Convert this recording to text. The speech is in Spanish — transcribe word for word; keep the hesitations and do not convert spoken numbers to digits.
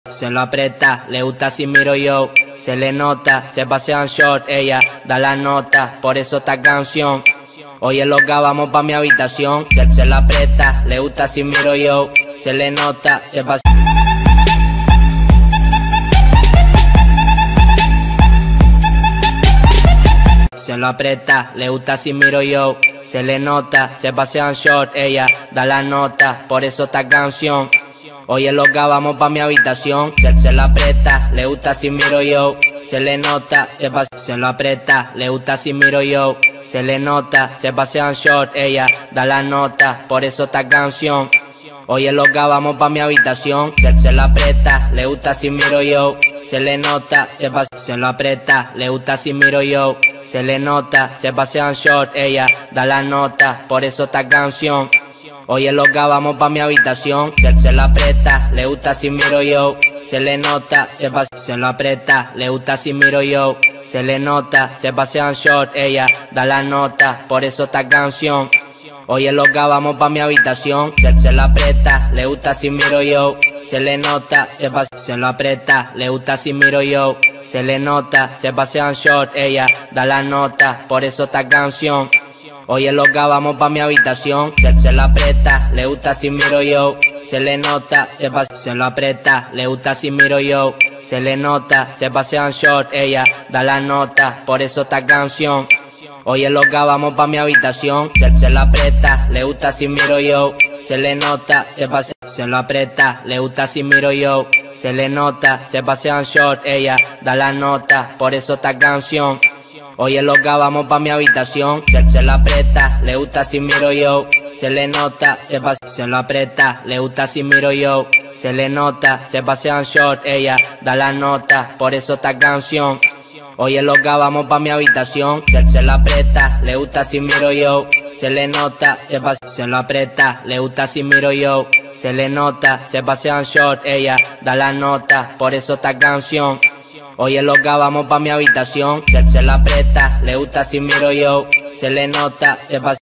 Se lo aprieta, le gusta si miro yo, se le nota, se pasean short, ella da la nota, por eso esta canción. Hoy en loca vamos pa' mi habitación, se, se la aprieta, le gusta si miro yo, se le nota, se pasea. Se lo aprieta, le gusta si miro yo, se le nota, se pasean short, ella da la nota, por eso esta canción. Hoy en loca vamos pa' mi habitación, se, se lo aprieta, le gusta si miro yo, se le nota, se pasea. Se lo aprieta, le gusta si miro yo, se le nota, se pasean short, ella da la nota, por eso esta canción. Hoy en loca vamos pa' mi habitación, se, se lo aprieta, le gusta si miro yo, se le nota, se pasea. Se lo aprieta, le gusta si miro yo, se le nota, se pasean short, ella da la nota, por eso esta canción. Hoy en loca vamos pa' mi habitación, se, se lo aprieta, le gusta si miro yo, se le nota, se pasea. Se lo aprieta, le gusta si miro yo, se le nota, se pasean short, ella da la nota, por eso esta canción. Hoy en loca vamos pa' mi habitación, se, se lo aprieta, le gusta si miro yo, se le nota, se pasea. Se lo aprieta, le gusta si miro yo, se le nota, se pasean short, ella da la nota, por eso esta canción. Hoy en loca vamos pa' mi habitación, se, se lo aprieta, le gusta si miro yo, se le nota, se pasea. Se lo aprieta, le gusta si miro yo, se le nota, se pasean short, ella da la nota, por eso esta canción. Hoy en loca vamos pa' mi habitación, se, se lo aprieta, le gusta si miro yo, se le nota, se pasea. Se lo aprieta, le gusta si miro yo, se le nota, se pasean short, ella da la nota, por eso esta canción. Hoy en loca vamos pa' mi habitación, se, se lo aprieta, le gusta si miro yo, se le nota, se pasea. Se lo aprieta, le gusta si miro yo, se le nota, se pasean short, ella da la nota, por eso esta canción. Hoy en loca vamos pa' mi habitación, se, se lo aprieta, le gusta si miro yo, se le nota, se pasea. Se lo aprieta, le gusta si miro yo, se le nota, se pasean short, ella da la nota, por eso esta canción. Hoy en loca vamos pa' mi habitación, se, se lo aprieta, le gusta si miro yo, se le nota, se pasea.